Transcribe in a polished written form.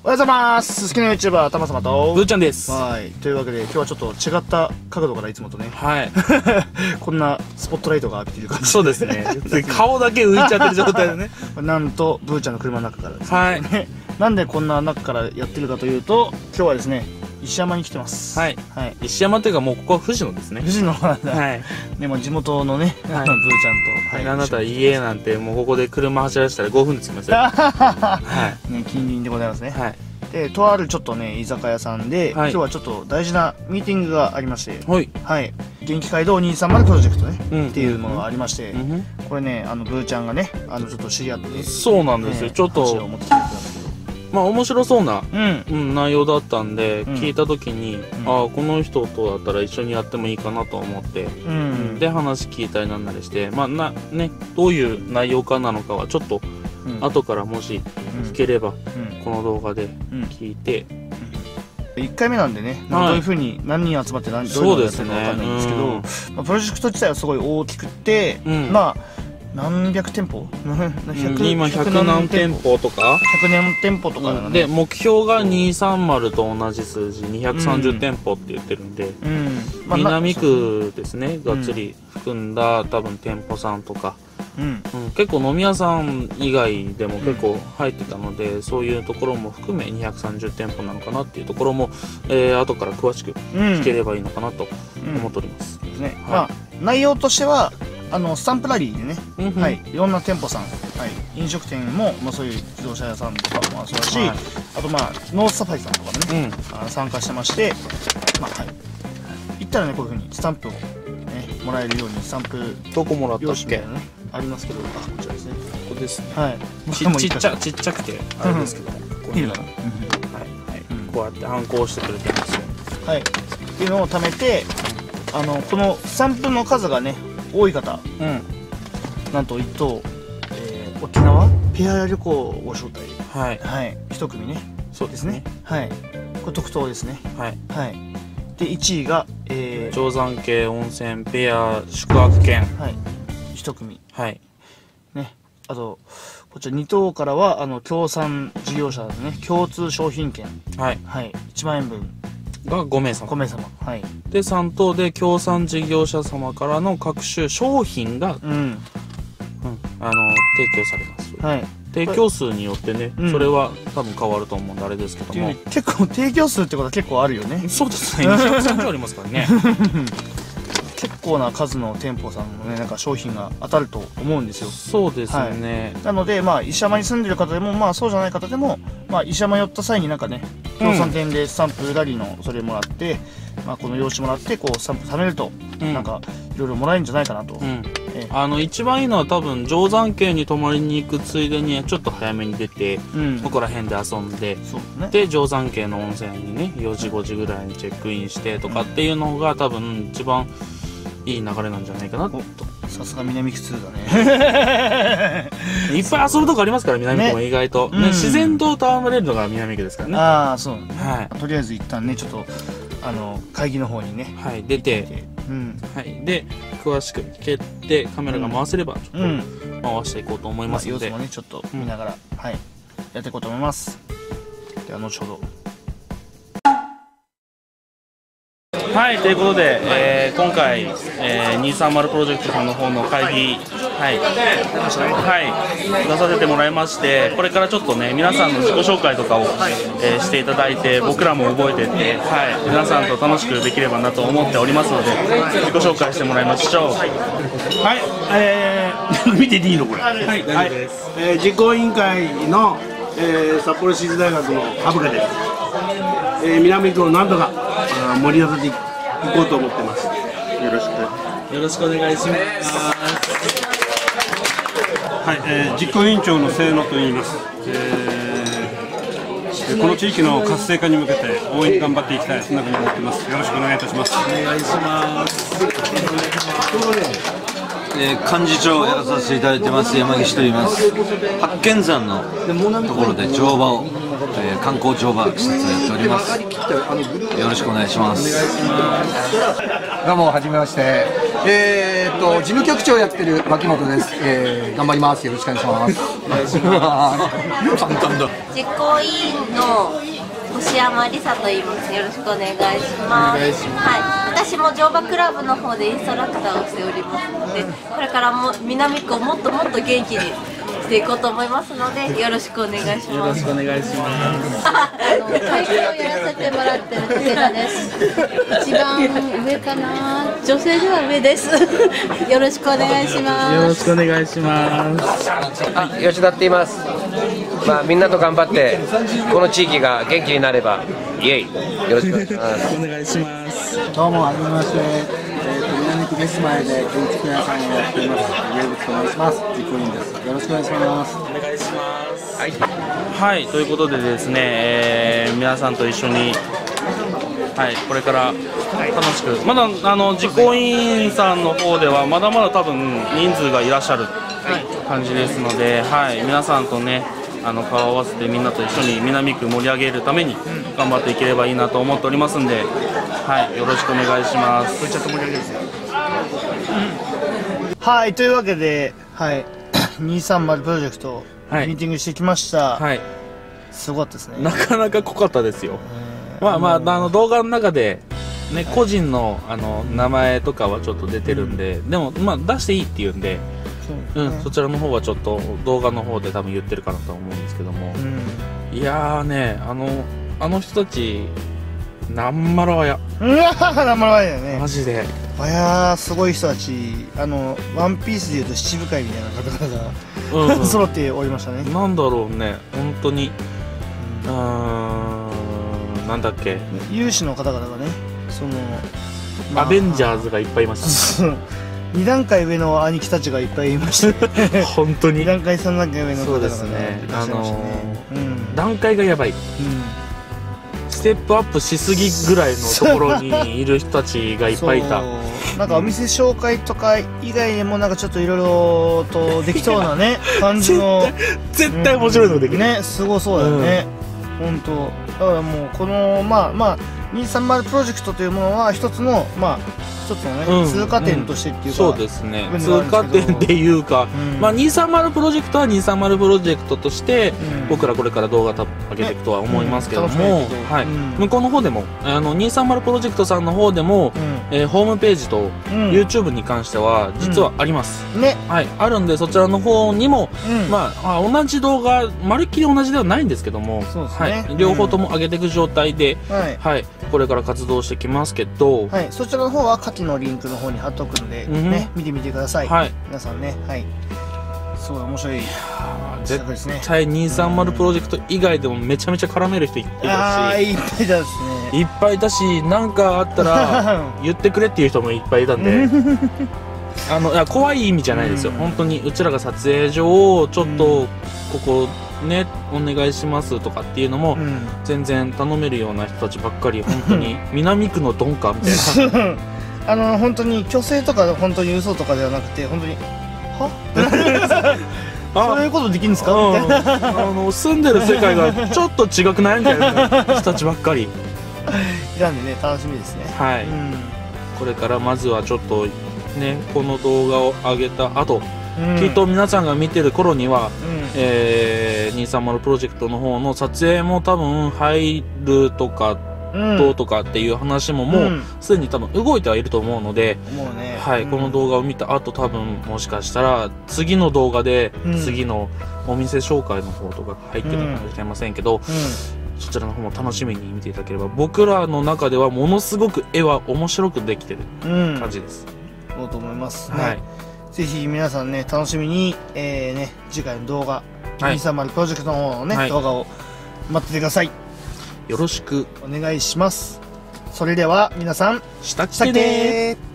おはようございます。好きな YouTuber たまさまとブーちゃんです。 はい、というわけで今日はちょっと違った角度からいつもとね、 はいこんなスポットライトが浴びてる感じ。 そうですね顔だけ浮いちゃってる状態でねなんとブーちゃんの車の中からですね、 はいなんでこんな中からやってるかというと、今日はですね石山に来てます。 はい、石山というかもうここは富士野ですね。 富士野なんだ。 はいでも地元のね、ブーちゃんと、 あなた家なんてもうここで車走らせたら5分で着きますよはいね、近隣でございますね。 はい。 で、とあるちょっとね居酒屋さんで、今日はちょっと大事なミーティングがありまして、元気街道230プロジェクトね、っていうものがありまして、これね、ブーちゃんがね、ちょっと知り合って、 そうなんですよ。ちょっとまあ面白そうな内容だったんで、聞いた時に、ああこの人とだったら一緒にやってもいいかなと思って、で話聞いたりなんなりして、まあどういう内容かなのかはちょっと後からもし聞ければこの動画で聞いて、 1回目なんでね、どういうふうに何人集まってどういうのをやってるか分かんないんですけど、プロジェクト自体はすごい大きくて、まあ何百店舗今100何店舗とか 100何店舗とかなので、目標が230と同じ数字230店舗って言ってるんで、南区ですねがっつり含んだ多分店舗さんとか、結構飲み屋さん以外でも結構入ってたので、そういうところも含め230店舗なのかなっていうところも、後から詳しく聞ければいいのかなと思っております。 まあ内容としてはスタンプラリーでね、いろんな店舗さん、飲食店も、そういう自動車屋さんとかもそうだし、あとノースサファリさんとかもね、参加してまして、行ったらねこういうふうにスタンプをもらえるようにスタンプどこもらったっけありますけど、こちらですね。 ここですね。 ちっちゃくてあれですけど、こうやって反抗してくれてますよ。っていうのを貯めて、このスタンプの数がね多い方、なんと1等、沖縄ペア旅行をご招待、1組ね。そうですね。これ特等ですね。で1位が定山渓温泉ペア宿泊券 1組ね。あとこちら2等からは協賛事業者ですね、共通商品券1万円分が5名様。で3等で協賛事業者様からの各種商品が提供されます。提供数によってね、それは多分変わると思うんであれですけども、 結構提供数ってことは結構あるよね。 そうですね、230ありますからね結構な数の店舗さんのね、なんか商品が当たると思うんですよ。 そうですね。 なので石山に住んでる方でもそうじゃない方でも、石山寄った際になんかね、協賛店でスタンプラリーのそれもらって、この用紙もらってこうスタンプ貯めると、なんかいろいろもらえるんじゃないかなと。 一番いいのは多分定山渓に泊まりに行くついでにちょっと早めに出て、そこら辺で遊んで、で定山渓の温泉にね4時5時ぐらいにチェックインしてとかっていうのが多分一番いい流れなんじゃないかなと。 さすが南区2だねいっぱい遊ぶとこありますから、南区も意外と、自然と戯れるのが南区ですからね。とりあえず一旦ねちょっと会議の方にね出て、で詳しく聞けてカメラが回せればちょっと回していこうと思いますので、 様子もねちょっと見ながらやっていこうと思います。では後ほど。 ということで、今回、230プロジェクトさんの方の会議、出させてもらいまして、これからちょっとね皆さんの自己紹介とかを、していただいて、僕らも覚えてって、皆さんと楽しくできればなと思っておりますので、自己紹介してもらいましょう。 見てていいのこれ。大丈夫です。実行委員会の、札幌市立大学の羽深です。南区を何とか盛り立てていこうと思ってます。よろしくお願いします。 実行委員長の清野と言います。この地域の活性化に向けて応援頑張っていきたい、そんなふうに思ってます。よろしくお願いいたします。 お願いします。 幹事長をやらさせていただいてます山岸と言います。八犬山のところで乗馬を観光乗馬施設をやっております。よろしくお願いします。 どうもはじめまして。事務局長やってる牧本です。頑張ります。よろしくお願いします。 簡単だ。 実行委員の星山理沙と言います。よろしくお願いします。はい、私も乗馬クラブの方でインストラクターをしておりますので、これからも南区をもっともっと元気にしていこうと思いますので、よろしくお願いします。よろしくお願いします。 会計をやらせてもらってる武田です。一番上かな。女性では上です。よろしくお願いします。 よろしくお願いします。 吉田って言います。みんなと頑張ってこの地域が元気になればイエイ、よろしくお願いします。 お願いします。 どうもはじめまして。南区です前で建築屋さんをやっています。家口と申します。実行委員です。よろしくお願いします。 お願いします。はい、ということでですね、皆さんと一緒に、これから楽しく、まだ実行委員さんの方ではまだまだ多分人数がいらっしゃる感じですので、皆さんとね顔を合わせてみんなと一緒に南区盛り上げるために頑張っていければいいなと思っておりますんで、よろしくお願いします。 ちょっと盛り上げるんですよ。はい、というわけで、230プロジェクト、ミーティングしてきました。すごかったですね。 なかなか濃かったですよ。動画の中でね、個人の名前とかはちょっと出てるんで、でも出していいって言うんで、そちらの方はちょっと動画の方で多分言ってるかなと思うんですけども、いやーね、あの人たちなんまらわや、 なんまらわやね、 マジでわやー、すごい人たち、ワンピースでいうと七部会みたいな方々が揃っておりましたね。 なんだろうね、本当になんだっけ、 有志の方々がね、 アベンジャーズがいっぱいいましたね。 2段階上の兄貴たちがいっぱいいましたね。 本当に 2段階3段階上の方々がそうですね、 いらっしゃいましたね。 段階がやばい、ステップアップしすぎぐらいのところにいる人たちがいっぱいいた。 なんかお店紹介とか以外でもなんかちょっといろいろとできそうなね感じの絶対面白いのできるね、すごそうだよね、本当。だからもうこの230プロジェクトというものは一つの通過点としてっていうか、 そうですね、通過点でいうか、230プロジェクトは230プロジェクトとして僕らこれから動画上げていくとは思いますけども、向こうの方でも230プロジェクトさんの方でもホームページと YouTube に関しては実はありますね。あるんで、そちらの方にも同じ動画まるっきり同じではないんですけども、両方とも上げていく状態でこれから活動してきますけど、 そちらの方は下記のリンクの方に貼っとくので見てみてください。皆さんね、すごい面白い絶対230プロジェクト以外でもめちゃめちゃ絡める人いっぱいいたし、 いっぱいいたですね。 いっぱいいたし、なんかあったら言ってくれっていう人もいっぱいいたんで怖い意味じゃないですよ、本当にうちらが撮影所をちょっとここねお願いしますとかっていうのも全然頼めるような人たちばっかり、本当に南区のドンカみたいな本当に虚勢とか本当に嘘とかではなくて、本当にはそういうことできるんですかみたいな、 住んでる世界がちょっと違くないみたいな人たちばっかりいたんでね、楽しみですね。 これからまずはちょっとね、この動画を上げた後、きっと皆さんが見てる頃には230プロジェクトの方の撮影も多分入るとかどうとかっていう話ももうすでに多分動いてはいると思うので、この動画を見た後多分もしかしたら次の動画で次のお店紹介の方とか入ってるかもしれませんけど、そちらの方も楽しみに見ていただければ、僕らの中ではものすごく絵は面白くできてる感じです。 そうと思いますね。ぜひ皆さんね、楽しみに次回の動画、230プロジェクトの方のね動画を待っててください。 よろしくお願いします。それでは皆さん、 したっけねー。